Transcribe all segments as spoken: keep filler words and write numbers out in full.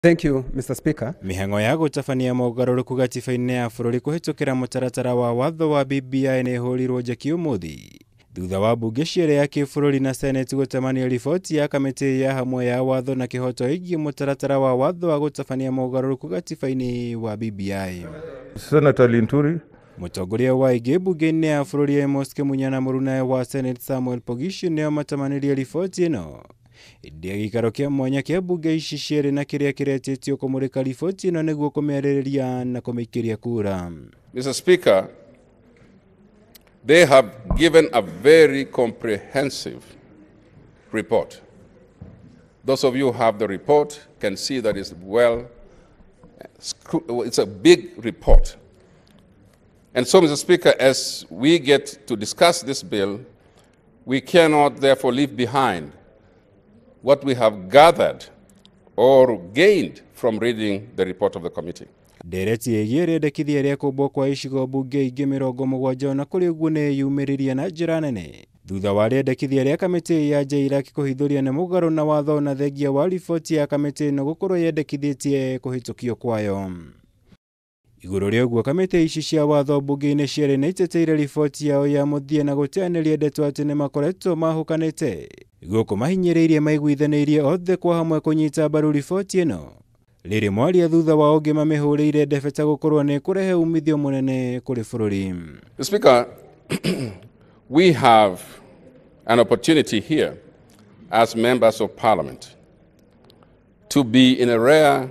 Thank you, Mister Speaker. Mihango ya gutabania mogaruruku gatiba-ini ya bururi kuhitukira mutaratara wa watho wa B B I ni ihurirwo njeki umuthi. Thutha wa mbunge cieri ya kibururi na Senate gutemania riboti ya kamiti ya hamwe ya watho na kihooto igii mutaratara wa watho wa gutabania mogaruruku gatiba-ini wa B B I. Senator Linturi, Mutongoria wa igii mbunge-ini ya bururi Amos Kimunya na murunawe wa Senate Samuel Poghisio nio matemanirie riboti ino. Idia cikaro kia mwanya kia mbunge ici cieri na kiria kiretitio kumurika riboti ino niguo kumiaririria na kumikiria kura. Mister Speaker, they have given a very comprehensive report. Those of you who have the report can see that it's well, it's a big report. And so, Mister Speaker, as we get to discuss this bill, we cannot therefore leave behind what we have gathered or gained from reading the report of the committee. Dereti igii rendekithia ria kumbwo kwa icigo mbunge ingi mirongo mugwanja na kuri uguo ni yumiririe na njira nene thutha wa rendekithia ria kamiti ya J L A C kuhithuria na mugaru na watho na thengia wa riboti ya kamiti no gukorwo yendekithitie kuhitukio kwayo. Iguru ria uguo kamiti ici cia watho mbunge-ini cieri ni iteteire riboti yao ya muthia na guteaniria ndeto ati ni makoretwo mahukanite iguo kumahinyiriirie maiguithaniirie othe kwa hamwe kunyita mbaru riboti ino riri mwaria thutha wa ungi mamihuriire ndebeta gukorwo ni kurehe umithio munene kuri bururi. Speaker, we have an opportunity here as members of Parliament to be in a rare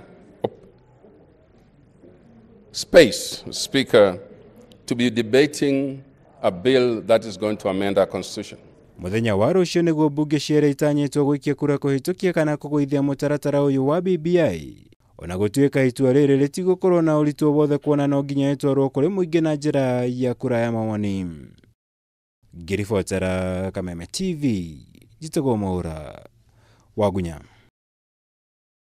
space, Speaker, to be debating a bill that is going to amend our constitution. Muthenya wa rucio niguo mbunge cieri itanyitwo gwikia kura kuhitukia kana kuguithia mutaratara uyu wa B B I. Ona gutuika itua riri ritigokorwo na uritu wothe kuona no nginya itwarwo kuri muingi na njira ya kura ya mawoni. Ngiribotera Kameme T V, Jitagwo Mwaura, Wagunya.